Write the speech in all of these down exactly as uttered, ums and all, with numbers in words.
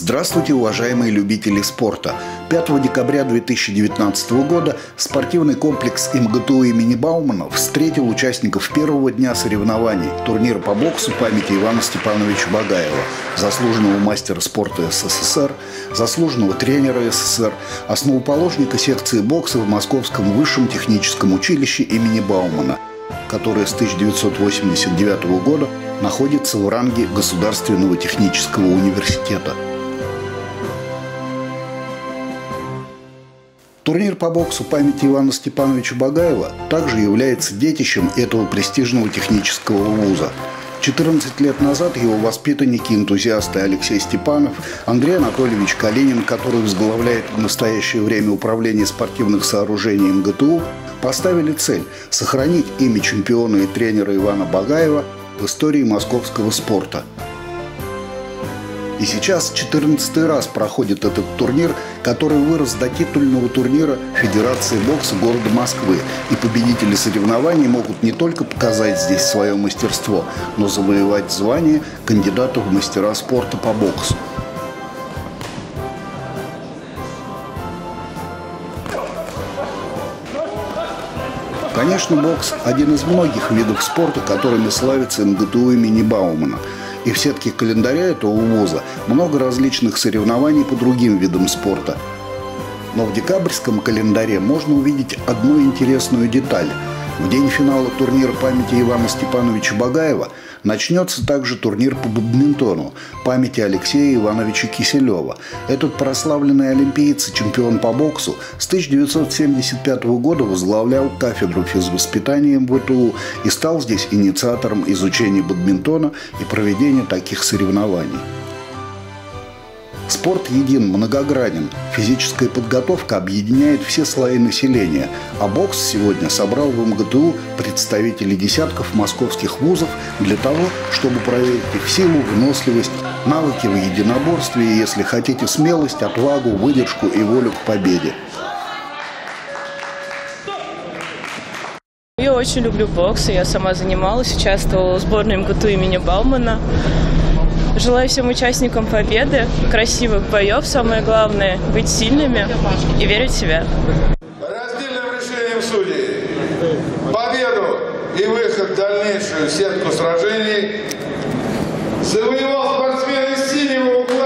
Здравствуйте, уважаемые любители спорта! пятого декабря две тысячи девятнадцатого года спортивный комплекс эм гэ тэ у имени Баумана встретил участников первого дня соревнований турнира по боксу памяти Ивана Степановича Багаева, заслуженного мастера спорта эс эс эс эр, заслуженного тренера эс эс эс эр, основоположника секции бокса в Московском высшем техническом училище имени Баумана, которое с тысяча девятьсот восемьдесят девятого года находится в ранге Государственного технического университета. Турнир по боксу памяти Ивана Степановича Багаева также является детищем этого престижного технического вуза. четырнадцать лет назад его воспитанники, энтузиасты Алексей Степанов, Андрей Анатольевич Калинин, который возглавляет в настоящее время управление спортивных сооружений эм гэ тэ у, поставили цель – сохранить имя чемпиона и тренера Ивана Багаева в истории московского спорта. И сейчас четырнадцатый раз проходит этот турнир, который вырос до титульного турнира Федерации бокса города Москвы. И победители соревнований могут не только показать здесь свое мастерство, но завоевать звание кандидата в мастера спорта по боксу. Конечно, бокс – один из многих видов спорта, которыми славится эм гэ тэ у имени Баумана. И в сетке календаря этого вуза много различных соревнований по другим видам спорта. Но в декабрьском календаре можно увидеть одну интересную деталь. В день финала турнира памяти Ивана Степановича Багаева начнется также турнир по бадминтону памяти Алексея Ивановича Киселева. Этот прославленный олимпиец и чемпион по боксу с тысяча девятьсот семьдесят пятого года возглавлял кафедру физвоспитания эм вэ тэ у и стал здесь инициатором изучения бадминтона и проведения таких соревнований. Спорт един, многогранен. Физическая подготовка объединяет все слои населения, а бокс сегодня собрал в эм гэ тэ у представителей десятков московских вузов для того, чтобы проверить их силу, выносливость, навыки в единоборстве и, если хотите, смелость, отвагу, выдержку и волю к победе. Я очень люблю бокс, я сама занималась, участвовала в сборной эм гэ тэ у имени Баумана. Желаю всем участникам победы, красивых боев, самое главное – быть сильными и верить в себя. Раздельным решением судей победу и выход в дальнейшую сетку сражений завоевал спортсмен из синего угла.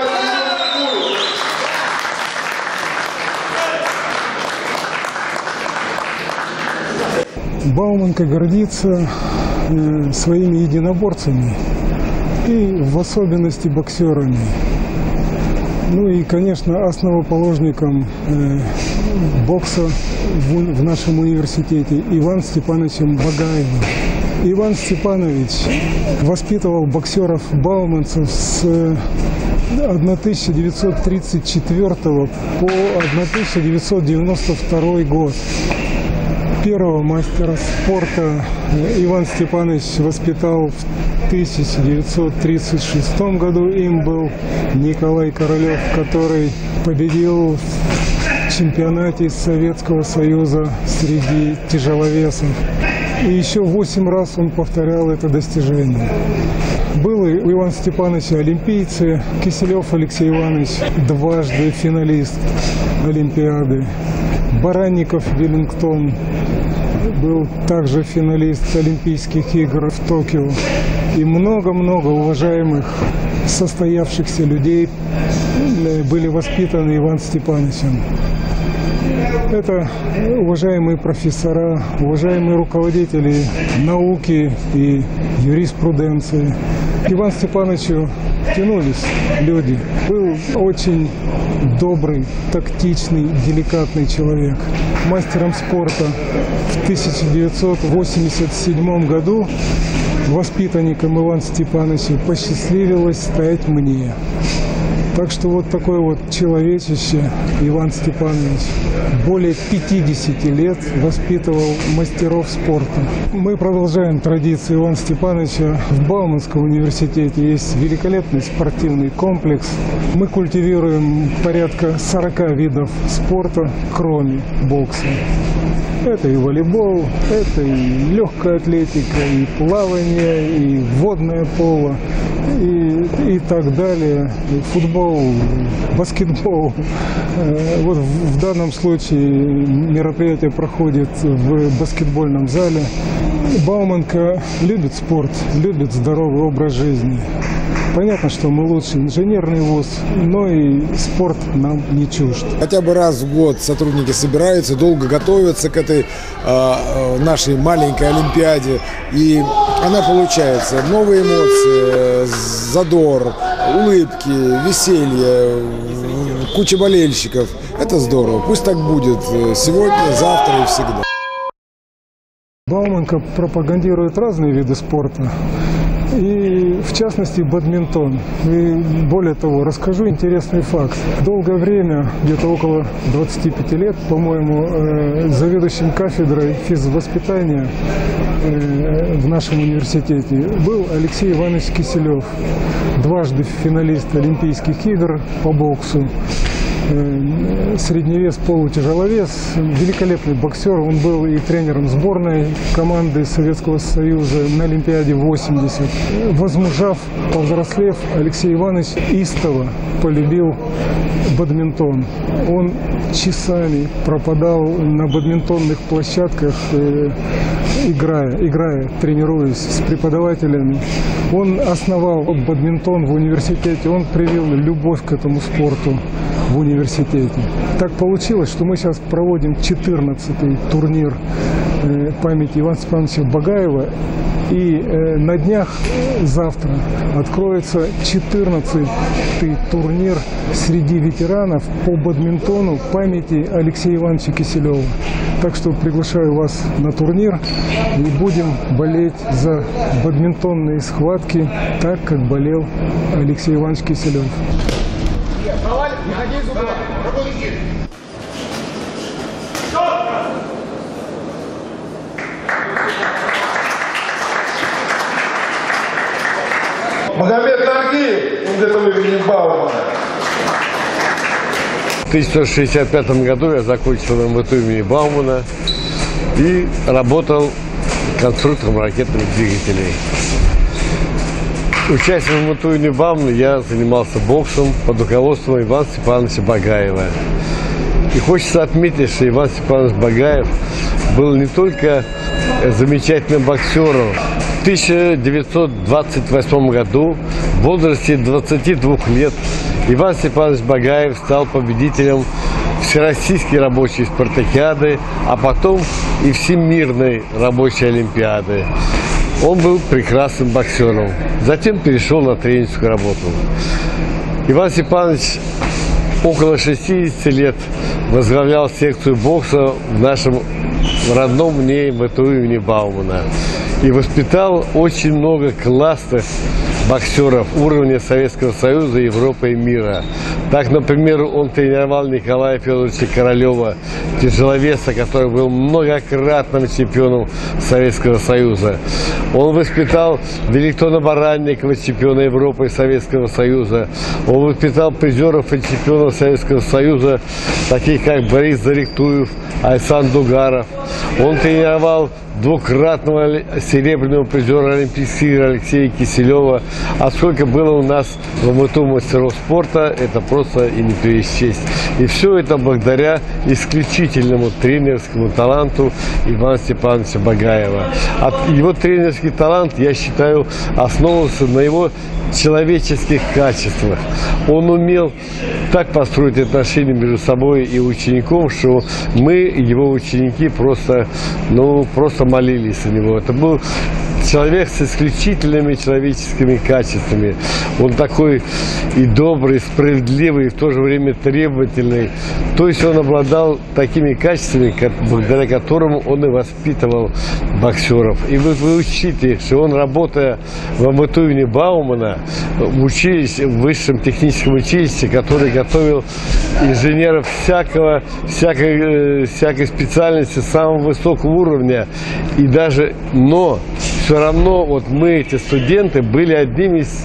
Бауманка гордится э, своими единоборцами. И в особенности боксерами. Ну и, конечно, основоположником э, бокса в, в нашем университете Иваном Степановичем Багаевым. Иван Степанович воспитывал боксеров-бауманцев с тысяча девятьсот тридцать четвёртого по тысяча девятьсот девяносто второй год. Первого мастера спорта Иван Степанович воспитал в тысяча девятьсот тридцать шестом году. Им был Николай Королев, который победил в чемпионате Советского Союза среди тяжеловесов. И еще восемь раз он повторял это достижение. Был и у Ивана Степановича олимпийцы. Киселев Алексей Иванович дважды финалист Олимпиады. Баранников Веллингтон был также финалист Олимпийских игр в Токио. И много-много уважаемых состоявшихся людей были воспитаны Иваном Степановичем. Это уважаемые профессора, уважаемые руководители науки и юриспруденции. К Ивану Степановичу тянулись люди. Был очень добрый, тактичный, деликатный человек. Мастером спорта в тысяча девятьсот восемьдесят седьмом году воспитанником Ивана Степановича посчастливилось стать мне. Так что вот такое вот человечище Иван Степанович более пятидесяти лет воспитывал мастеров спорта. Мы продолжаем традиции Ивана Степановича. В Бауманском университете есть великолепный спортивный комплекс. Мы культивируем порядка сорока видов спорта, кроме бокса. Это и волейбол, это и легкая атлетика, и плавание, и водное поло, и, и так далее, футбол, баскетбол. Вот в данном случае мероприятие проходит в баскетбольном зале. Бауманка любит спорт, любит здоровый образ жизни. Понятно, что мы лучший инженерный вуз, но и спорт нам не чужд. Хотя бы раз в год сотрудники собираются, долго готовятся к этой э, нашей маленькой олимпиаде. И она получается. Новые эмоции, задор, улыбки, веселье, куча болельщиков. Это здорово. Пусть так будет сегодня, завтра и всегда. Бауманка пропагандирует разные виды спорта. И, в частности, бадминтон. И, более того, расскажу интересный факт. Долгое время, где-то около двадцати пяти лет, по-моему, э, заведующим кафедрой физвоспитания э, в нашем университете был Алексей Иванович Киселев, дважды финалист Олимпийских игр по боксу. Средневес, полутяжеловес, великолепный боксер. Он был и тренером сборной команды Советского Союза на Олимпиаде восемьдесят. Возмужав, повзрослев, Алексей Иванович истово полюбил бадминтон. Он часами пропадал на бадминтонных площадках, играя, играя, тренируясь с преподавателями. Он основал бадминтон в университете, он привил любовь к этому спорту в университете. Так получилось, что мы сейчас проводим четырнадцатый турнир памяти Ивана Степановича Багаева. И на днях, завтра, откроется четырнадцатый турнир среди ветеранов по бадминтону памяти Алексея Ивановича Киселева. Так что приглашаю вас на турнир и будем болеть за бадминтонные схватки, так как болел Алексей Иванович Киселев. Магомед Нагиев, он где-то имени Баумана. В тысяча девятьсот шестьдесят пятом году я закончил эм вэ тэ имени Баумана и работал конструктором ракетных двигателей. Участием в эм вэ тэ имени Баумана я занимался боксом под руководством Ивана Степановича Багаева. И хочется отметить, что Иван Степанович Багаев был не только замечательным боксером. В тысяча девятьсот двадцать восьмом году, в возрасте двадцати двух лет, Иван Степанович Багаев стал победителем Всероссийской рабочей спартакиады, а потом и Всемирной рабочей олимпиады. Он был прекрасным боксером. Затем перешел на тренерскую работу. Иван Степанович около шестидесяти лет возглавлял секцию бокса в нашем родном мне эм вэ тэ имени Баумана. И воспитал очень много классных боксеров уровня Советского Союза, Европы и мира. Так, например, он тренировал Николая Федоровича Королева, тяжеловеса, который был многократным чемпионом Советского Союза. Он воспитал Великтона Баранникова, чемпиона Европы и Советского Союза. Он воспитал призеров и чемпионов Советского Союза, таких как Борис Заректуев, Айсан Дугаров. Он тренировал двукратного серебряного призера Олимпийских игр Алексея Киселева. А сколько было у нас в эм вэ тэ мастеров спорта, это просто и не пересчесть. И все это благодаря исключительному тренерскому таланту Ивана Степановича Багаева. От его тренерский талант, я считаю, основывался на его человеческих качествах. Он умел так построить отношения между собой и учеником, что мы, его ученики, просто, ну, просто молились о него. Это был человек с исключительными человеческими качествами. Он такой и добрый, справедливый, и в то же время требовательный. То есть он обладал такими качествами, благодаря которым он и воспитывал боксеров. И вы, вы учите, что он, работая в эм вэ тэ имени Баумана, в училище, в высшем техническом училище, который готовил инженеров всякого, всякой, всякой специальности самого высокого уровня. И даже, но все равно вот мы, эти студенты, были одними из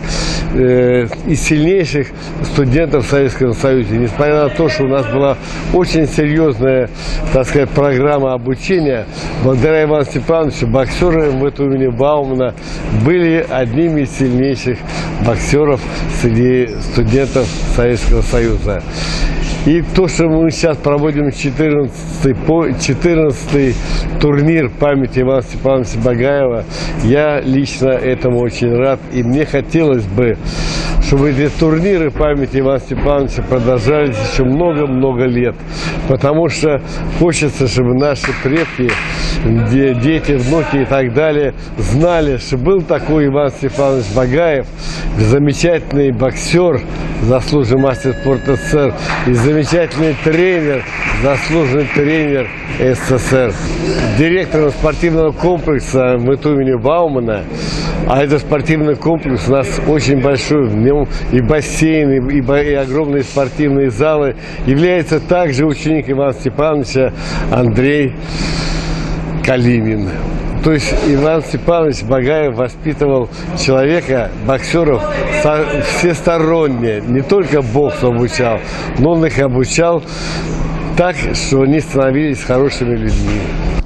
э, из сильнейших студентов Советского Союза. Несмотря на то, что у нас была очень серьезная, так сказать, программа обучения, благодаря Ивану Степановичу боксеры эм вэ тэ у имени Баумана были одними из сильнейших боксеров среди студентов Советского Союза. И то, что мы сейчас проводим четырнадцатый, четырнадцатый турнир памяти Ивана Степановича Багаева, я лично этому очень рад. И мне хотелось бы, чтобы эти турниры памяти Ивана Степановича продолжались еще много-много лет. Потому что хочется, чтобы наши предки, дети, внуки и так далее знали, что был такой Иван Степанович Багаев, замечательный боксер, заслуженный мастер спорта эс эс эс эр, и замечательный тренер, заслуженный тренер эс эс эс эр, директором спортивного комплекса эм вэ тэ имени Баумана. А этот спортивный комплекс у нас очень большой, в нем и бассейн, и, и, и огромные спортивные залы. Является также ученик Ивана Степановича Андрей Калинин. То есть Иван Степанович Багаев воспитывал человека, боксеров всесторонне, не только боксу обучал, но он их обучал так, что они становились хорошими людьми.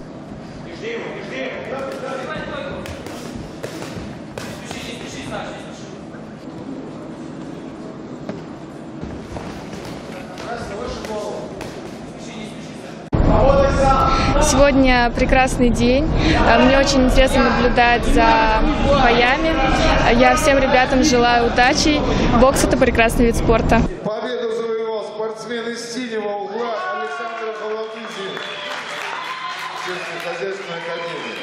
Сегодня прекрасный день. Мне очень интересно наблюдать за боями. Я всем ребятам желаю удачи. Бокс – это прекрасный вид спорта. Победу завоевал спортсмен из синего угла Александр Балакузин, сельскохозяйственной академии.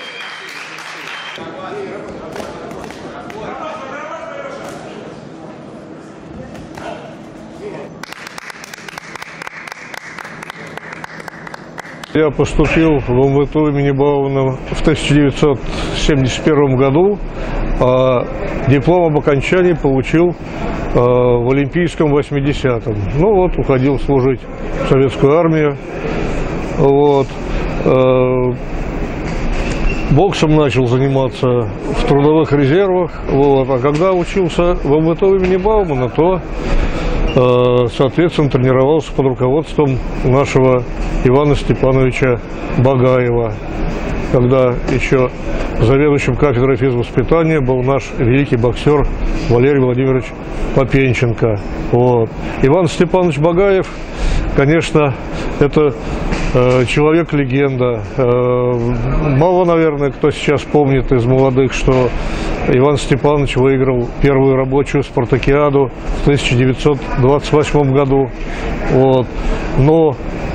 Я поступил в эм вэ тэ имени Баумана в тысяча девятьсот семьдесят первом году, а диплом об окончании получил а, в Олимпийском восьмидесятом. Ну вот, уходил служить в советскую армию. Вот. А, боксом начал заниматься в трудовых резервах. Вот. А когда учился в эм вэ тэ имени Баумана, то соответственно, тренировался под руководством нашего Ивана Степановича Багаева, когда еще заведующим кафедрой физвоспитания был наш великий боксер Валерий Владимирович Попенченко. Вот. Иван Степанович Багаев, конечно, это э, человек-легенда. Э, мало, наверное, кто сейчас помнит из молодых, что Иван Степанович выиграл первую рабочую спартакиаду в тысяча девятьсот двадцать восьмом году. Вот. Но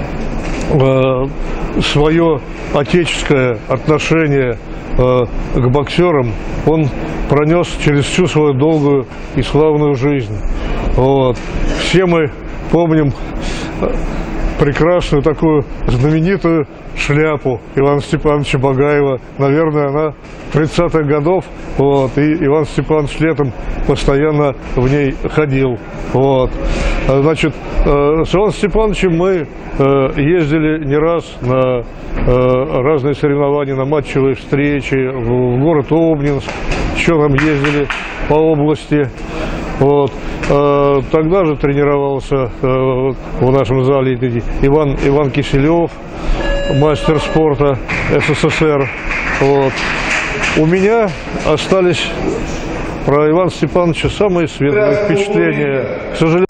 э, свое отеческое отношение э, к боксерам он пронес через всю свою долгую и славную жизнь. Вот. Все мы помним прекрасную такую знаменитую шляпу Ивана Степановича Багаева. Наверное, она тридцатых годов. Вот, и Иван Степанович летом постоянно в ней ходил. Вот. Значит, с Иваном Степановичем мы ездили не раз на разные соревнования, на матчевые встречи в город Обнинск. Еще там ездили по области. Вот. Тогда же тренировался в нашем зале Иван, Иван Киселев, мастер спорта эс эс эс эр. Вот. У меня остались про Ивана Степановича самые светлые впечатления. К сожалению,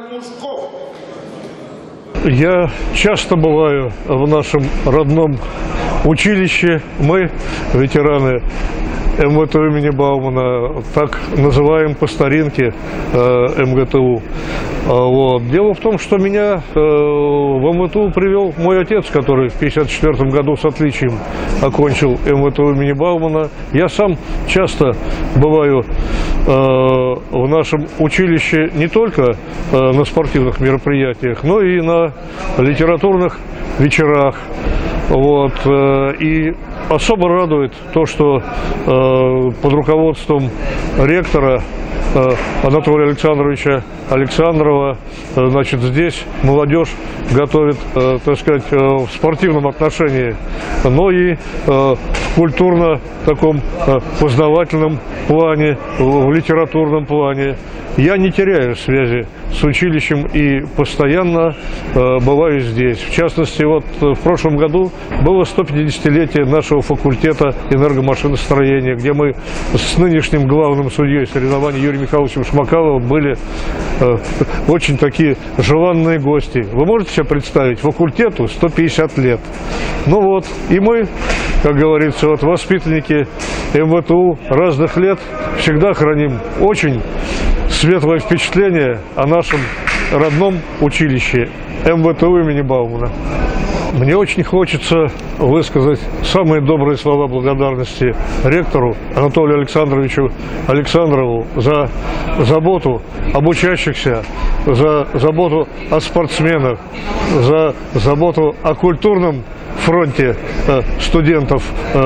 я часто бываю в нашем родном училище. Мы, ветераны эм вэ тэ имени Баумана, так называем по старинке эм гэ тэ у. Вот. Дело в том, что меня в эм вэ тэ у привел мой отец, который в пятьдесят четвёртом году с отличием окончил эм вэ тэ имени Баумана. Я сам часто бываю в нашем училище не только на спортивных мероприятиях, но и на литературных вечерах. Вот. И особо радует то, что под руководством ректора Анатолия Александровича Александрова. Значит, здесь молодежь готовит, так сказать, в спортивном отношении, но и в культурно таком познавательном плане, в литературном плане. Я не теряю связи с училищем и постоянно э, бываю здесь. В частности, вот в прошлом году было сто пятидесятилетие нашего факультета энергомашиностроения, где мы с нынешним главным судьей соревнований Юрием Михайловичем Шмакаловым были э, очень такие желанные гости. Вы можете себе представить, факультету сто пятьдесят лет. Ну вот, и мы, как говорится, вот воспитанники эм вэ тэ у разных лет всегда храним очень светлое впечатление о нашем родном училище эм вэ тэ у имени Баумана. Мне очень хочется высказать самые добрые слова благодарности ректору Анатолию Александровичу Александрову за заботу об учащихся, за заботу о спортсменах, за заботу о культурном фронте э, студентов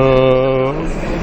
э,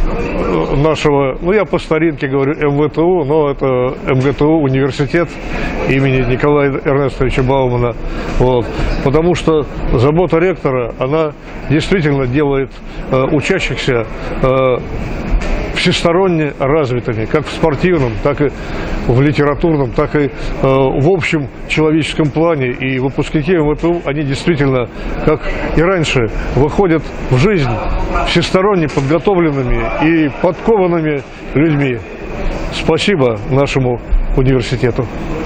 нашего, ну я по старинке говорю эм вэ тэ у, но это эм гэ тэ у университет имени Николая Эрнестовича Баумана. Вот. Потому что забота ректора, она действительно делает э, учащихся э, всесторонне развитыми, как в спортивном, так и в литературном, так и э, в общем человеческом плане. И выпускники эм вэ тэ у, они действительно, как и раньше, выходят в жизнь всесторонне подготовленными и подкованными людьми. Спасибо нашему университету.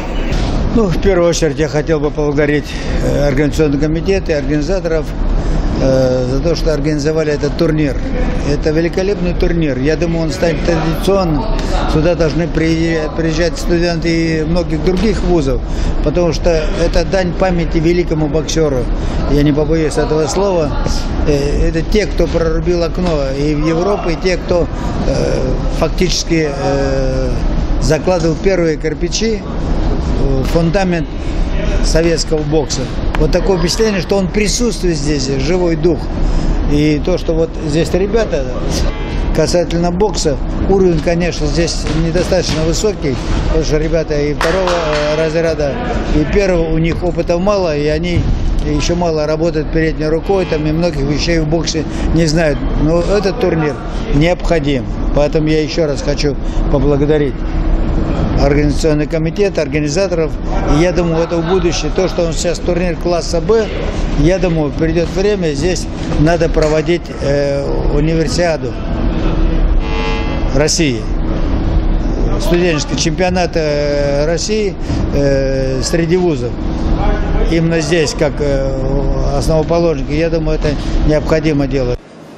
Ну, в первую очередь я хотел бы поблагодарить организационный комитет и организаторов э, за то, что организовали этот турнир. Это великолепный турнир. Я думаю, он станет традиционным. Сюда должны приезжать студенты многих других вузов, потому что это дань памяти великому боксеру. Я не побоюсь этого слова. Это те, кто прорубил окно и в Европу, и те, кто э, фактически э, закладывал первые кирпичи, фундамент советского бокса. Вот такое впечатление, что он присутствует здесь, живой дух. И то, что вот здесь ребята, касательно бокса, уровень, конечно, здесь недостаточно высокий, потому что ребята и второго разряда, и первого, у них опыта мало, и они еще мало работают передней рукой, там и многих вещей в боксе не знают. Но этот турнир необходим. Поэтому я еще раз хочу поблагодарить организационный комитет, организаторов. И я думаю, это в будущее, то, что он сейчас турнир класса Б, я думаю, придет время, здесь надо проводить э, универсиаду России. Студенческий чемпионат э, России э, среди вузов. Именно здесь, как э, основоположники, я думаю, это необходимо делать.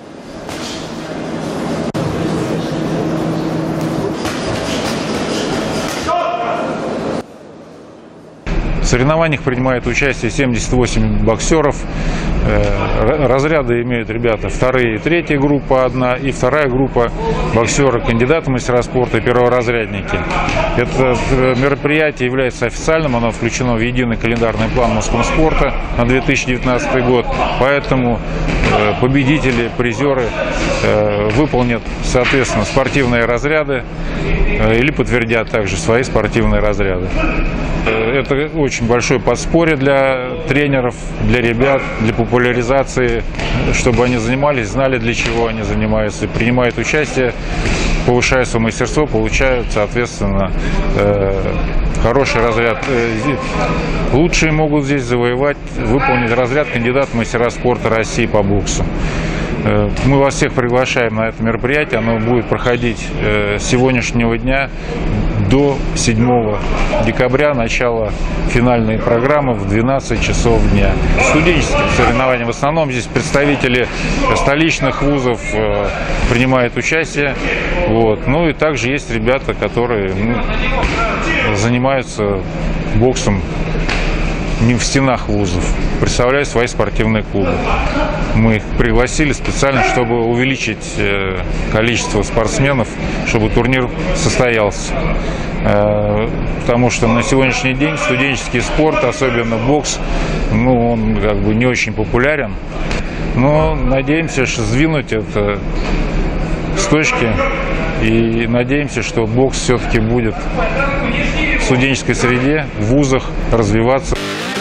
В соревнованиях принимает участие семьдесят восемь боксеров. Разряды имеют ребята вторые и третья группа одна, и вторая группа боксеры, кандидаты в мастера спорта и перворазрядники. Это мероприятие является официальным, оно включено в единый календарный план Москомспорта на две тысячи девятнадцатый год, поэтому победители, призеры выполнят, соответственно, спортивные разряды или подтвердят также свои спортивные разряды. Это очень большое подспорье для тренеров, для ребят, для популяризации, чтобы они занимались, знали, для чего они занимаются, принимают участие, повышают свое мастерство, получают, соответственно, хороший разряд. Лучшие могут здесь завоевать, выполнить разряд кандидат в мастера спорта России по боксу. Мы вас всех приглашаем на это мероприятие. Оно будет проходить с сегодняшнего дня до седьмого декабря, начало финальной программы в двенадцать часов дня. Студенческие соревнования. В основном здесь представители столичных вузов принимают участие. Вот. Ну и также есть ребята, которые ну, занимаются боксом не в стенах вузов, представляют свои спортивные клубы. Мы их пригласили специально, чтобы увеличить количество спортсменов, чтобы турнир состоялся. Потому что на сегодняшний день студенческий спорт, особенно бокс, ну, он как бы не очень популярен. Но надеемся, что сдвинуть это с точки И надеемся, что бокс все-таки будет в студенческой среде, в вузах развиваться.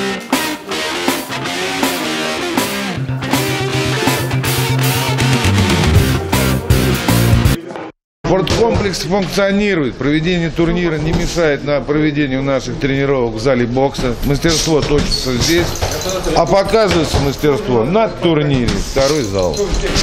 Спорткомплекс функционирует. Проведение турнира не мешает на проведению наших тренировок в зале бокса. Мастерство точится здесь, а показывается мастерство на турнире. Второй зал.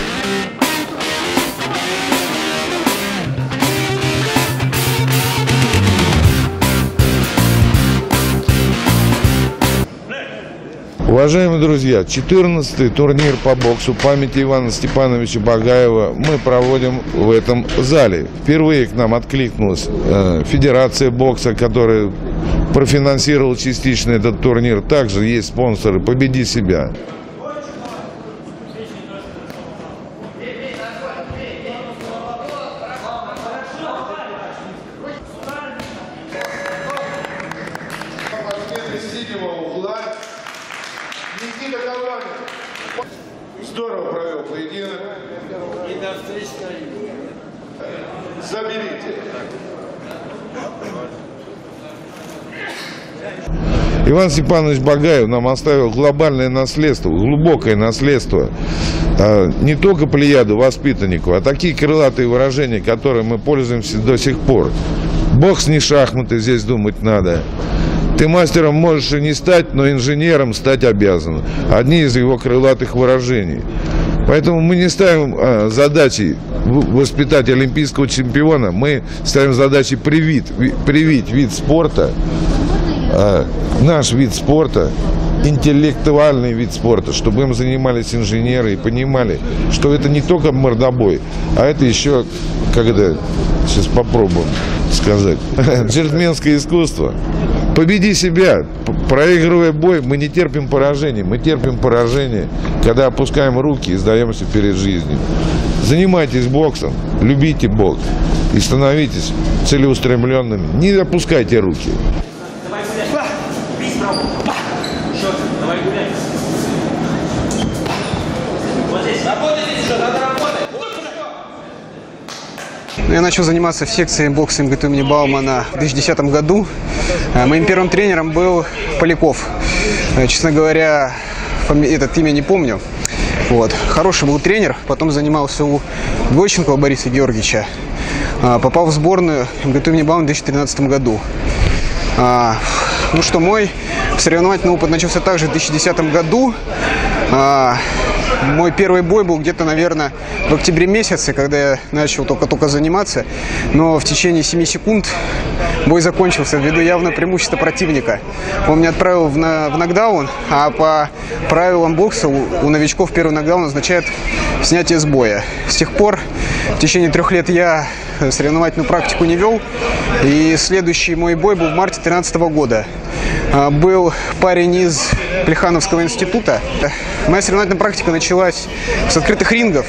Уважаемые друзья, четырнадцатый турнир по боксу памяти Ивана Степановича Багаева мы проводим в этом зале. Впервые к нам откликнулась э, Федерация бокса, которая профинансировала частично этот турнир. Также есть спонсоры «Победи себя». Здорово провел поединок. И до встречи. Заберите. Иван Степанович Багаев нам оставил глобальное наследство, глубокое наследство. Не только плеяду воспитанников, а такие крылатые выражения, которыми мы пользуемся до сих пор. Бокс не шахматы, здесь думать надо. Ты мастером можешь и не стать, но инженером стать обязан. Одни из его крылатых выражений. Поэтому мы не ставим а, задачей воспитать олимпийского чемпиона, мы ставим задачей привить, привить вид спорта, а, наш вид спорта, интеллектуальный вид спорта, чтобы им занимались инженеры и понимали, что это не только мордобой, а это еще, когда, сейчас попробуем сказать, джентльменское искусство. Победи себя. Проигрывая бой, мы не терпим поражений. Мы терпим поражение, когда опускаем руки и сдаемся перед жизнью. Занимайтесь боксом, любите бокс и становитесь целеустремленными. Не опускайте руки. Я начал заниматься в секции бокса МГТУ имени Баумана в две тысячи десятом году. Моим первым тренером был Поляков. Честно говоря, этот имя не помню. Вот. Хороший был тренер. Потом занимался у Гойченкова Бориса Георгиевича. Попал в сборную МГТУ имени Баумана в две тысячи тринадцатом году. Ну что, мой соревновательный опыт начался также в две тысячи десятом году. Мой первый бой был где-то, наверное, в октябре месяце, когда я начал только-только заниматься. Но в течение семи секунд бой закончился ввиду явного преимущества противника. Он меня отправил в, на, в нокдаун, а по правилам бокса у, у новичков первый нокдаун означает снятие с боя. С тех пор в течение трех лет я соревновательную практику не вел. И следующий мой бой был в марте две тысячи тринадцатого года. Был парень из Плехановского института. Моя соревновательная практика началась с открытых рингов.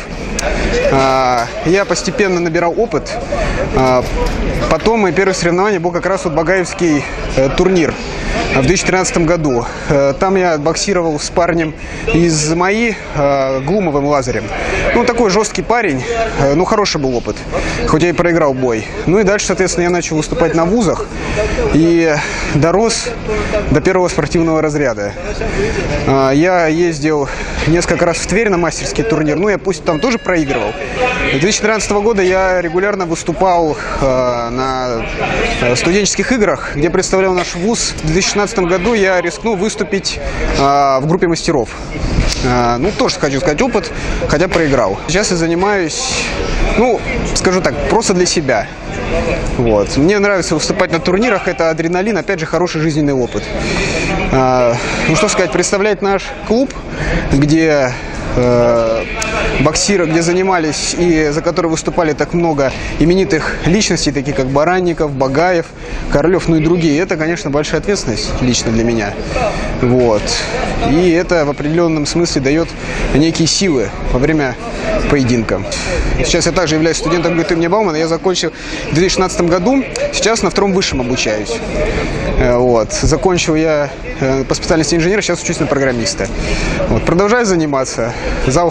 Я постепенно набирал опыт. Потом мое первое соревнование был как раз вот Багаевский турнир в две тысячи тринадцатом году. Там я боксировал с парнем из МАИ, Глумовым Лазарем. Ну, такой жесткий парень, ну, хороший был опыт, хоть я и проиграл бой. Ну и дальше, соответственно, я начал выступать на вузах и дорос до первого спортивного разряда. Я ездил несколько раз в Тверь на мастерский турнир, ну, я пусть там тоже проигрывал. С две тысячи тринадцатого года я регулярно выступал на студенческих играх, где представлял наш вуз. В две тысячи шестнадцатом году я рискнул выступить в группе мастеров. Ну, тоже, хочу сказать, опыт, хотя проиграл. Сейчас я занимаюсь, ну, скажу так, просто для себя. Вот. Мне нравится выступать на турнирах, это адреналин, опять же, хороший жизненный опыт. Ну, что сказать, представлять наш клуб, где боксиры, где занимались и за которые выступали так много именитых личностей, таких как Баранников, Багаев, Королев, ну и другие. Это, конечно, большая ответственность лично для меня. Вот. И это в определенном смысле дает некие силы во время поединка. Сейчас я также являюсь студентом МГТУ имени Баумана. Я закончил в две тысячи шестнадцатом году. Сейчас на втором высшем обучаюсь. Вот. Закончил я по специальности инженера, сейчас учусь на программиста. Вот. Продолжаю заниматься. Зал хороший.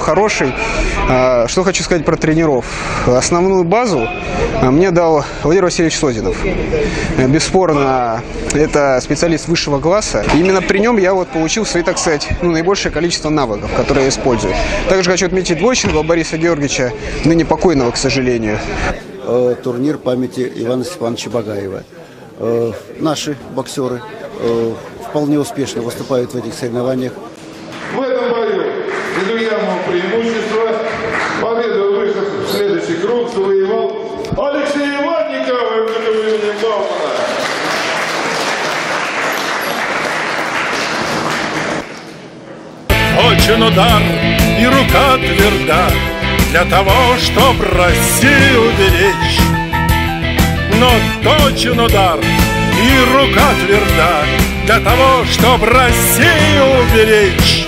уровень. Что хочу сказать про тренеров. Основную базу мне дал Владимир Васильевич Созинов. Бесспорно, это специалист высшего класса. И именно при нем я вот получил свои, так сказать, ну, наибольшее количество навыков, которые я использую. Также хочу отметить Двойченко Бориса Георгиевича, ныне покойного, к сожалению. Турнир памяти Ивана Степановича Багаева. Наши боксеры вполне успешно выступают в этих соревнованиях. В этом бою индивидуального преимущества победу вышел в следующий круг завоевал Алексей Иванников имени Баумана. Точен удар и рука тверда для того, чтоб Россию беречь. Но точен удар и рука тверда для того, чтоб Россию беречь.